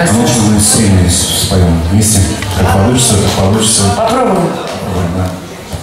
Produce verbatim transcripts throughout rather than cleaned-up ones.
Здравствуйте. Можно мы с Риммой споем вместе? Как получится, как получится. Попробуем. Попробуем, да.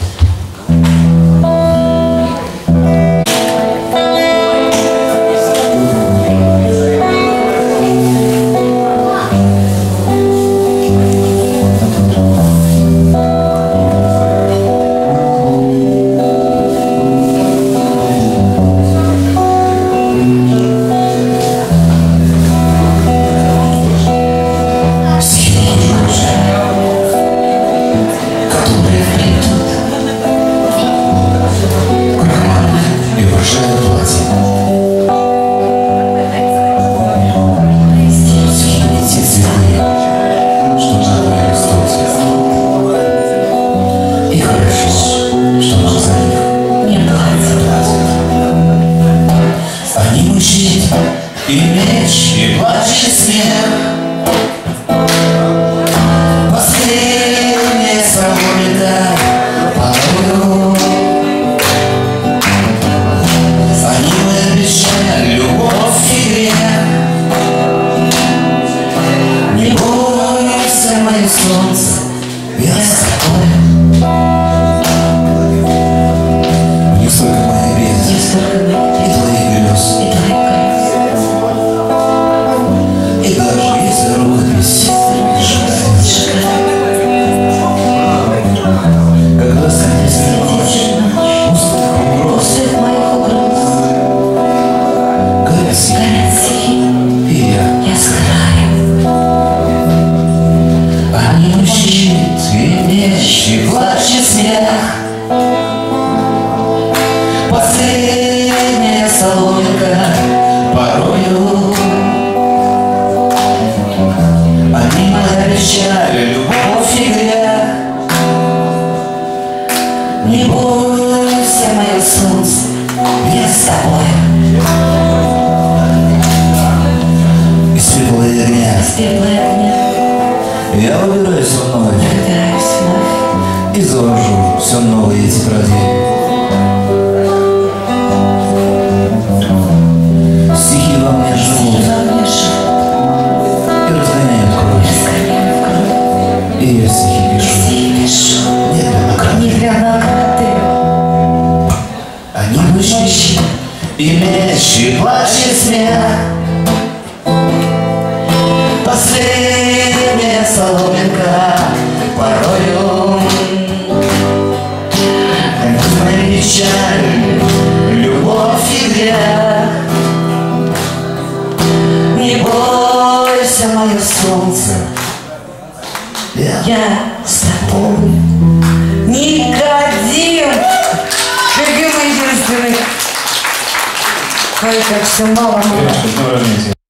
И меч, и плач, и смех. Последняя свобода порою. Они мы обещали любовь и грех. Не бойся, мое солнце, я с тобой. Не столько моей беды и твоих грез. И даже если рукопись сжигает, когда станет ночь, пустых моих угроз, горят стихи, и я, я сгораю. Они мучают и меч, и плач, и смех. Последняя соломинка порою. Они мы обещали любовь и грех. Не бойся, мое солнце, я с тобой. И светлые огня, светлые огня. Я выбираюсь вновь, выбираюсь вновь. И завожу все новые тетради. Стихи во мне живут и разгоняют кровь. И я стихи пишу не для награды. Не для награды. Они мужчины, и меч, и плач, и смех. Последняя соломинка порою. Моя печаль, любовь и грех. Не бойся, мое солнце, я, я с тобой. NikaDim! Любимый единственный. Ой, как все мало-мало.